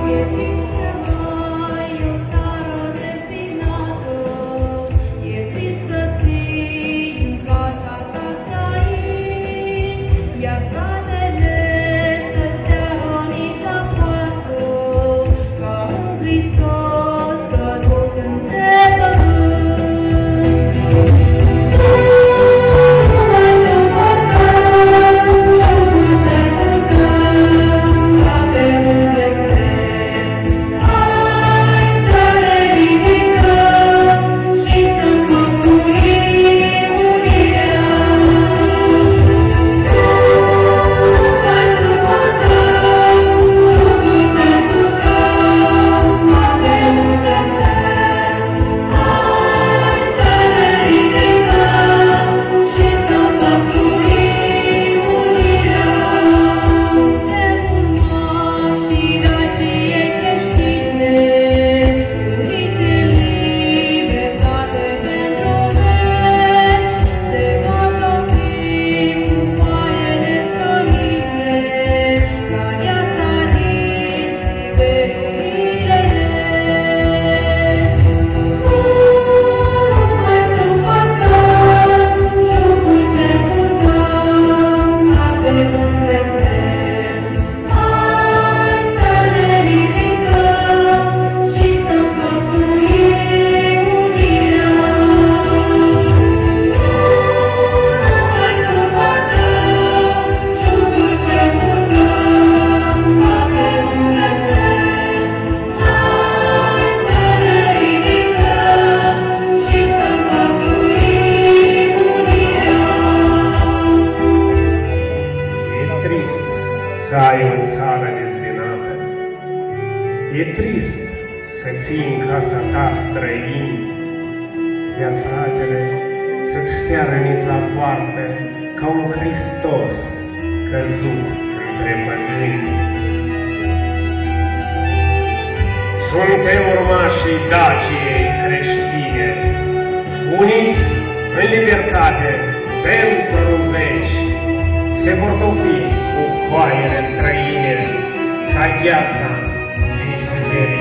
să ai o țară dezbinată. E trist să ții în casa ta străini, iar fratele să-ți stea rănit la poartă ca un Hristos căzut între păgâni. Suntem urmașii Daciei creștine, uniți în libertate pentru veci, se vor topi cu coaiele străine ca gheața din Siberia.